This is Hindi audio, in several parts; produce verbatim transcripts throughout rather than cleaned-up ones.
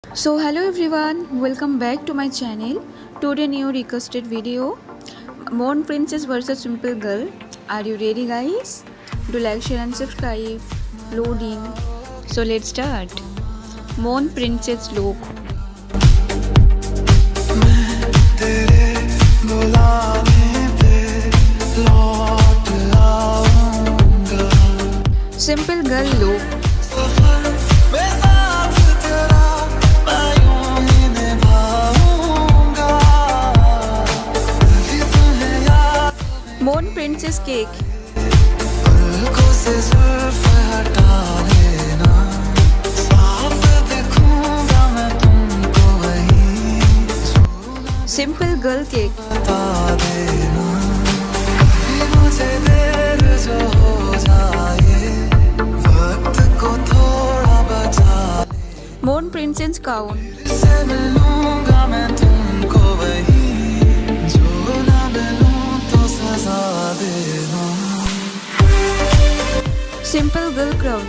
So hello everyone, welcome back to my channel. Today new requested video, Mon Princess versus Simple Girl. Are you ready guys? Do like, share and subscribe. Loading. So let's start. Mon Princess look. Simple Girl look. Mon Princess cake. Simple Girl cake. Mon Princess gown. Simple Girl crown.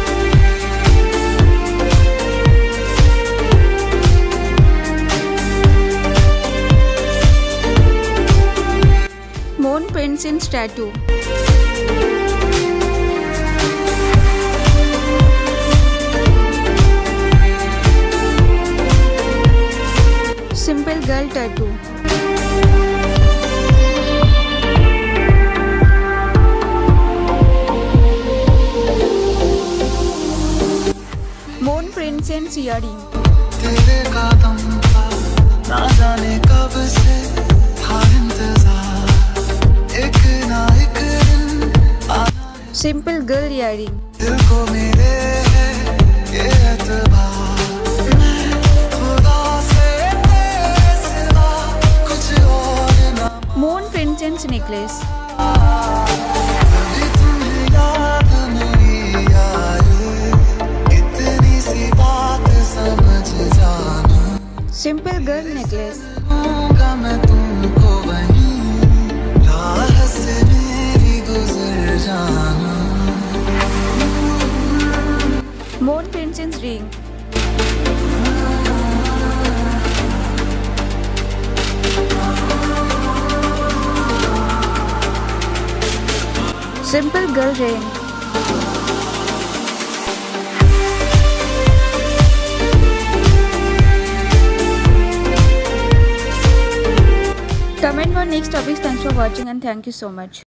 Mon Princess tattoo. Simple Girl tattoo. Mon Princess earring. तेरे कदम का ना जाने कब से था इंतजार, एक ना एक दिन आना। Simple Girl earring. दिल को मेरे है ये एतबार, मैं खुदा से तेरे सिवा कुछ और ना। Mon Princess necklace. कभी तुम्हें याद नहीं आए, इतनी सी बात समझ जाना। Simple Girl necklace. दूंगा मैं तुमको वहीं, राह से मेरी गुजर जाना। Mon Princess ring. Simple Girl ring. Comment on next topics. Thanks for watching and thank you so much.